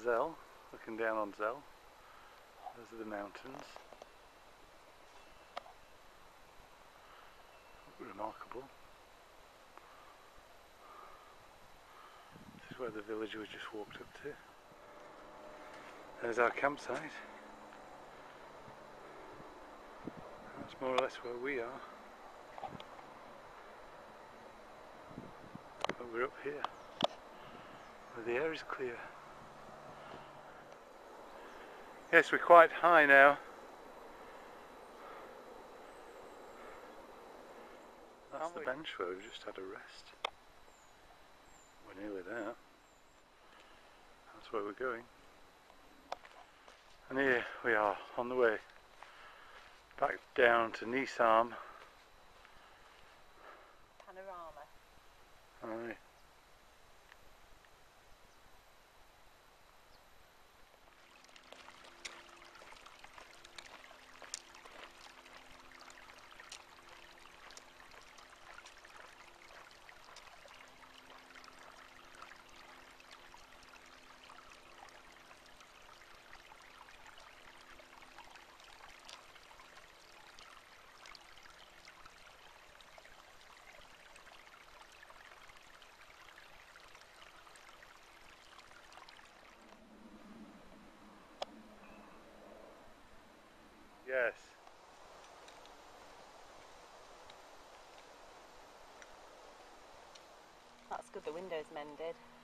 Zell, looking down on Zell. Those are the mountains. Remarkable. This is where the villager we just walked up to. There's our campsite. That's more or less where we are. But we're up here, where the air is clear. Yes, we're quite high now. That's the bench where we've just had a rest. We're nearly there. That's where we're going. And here we are on the way back down to Griessalm. Panorama. Aye. Yes. That's good, the window's mended.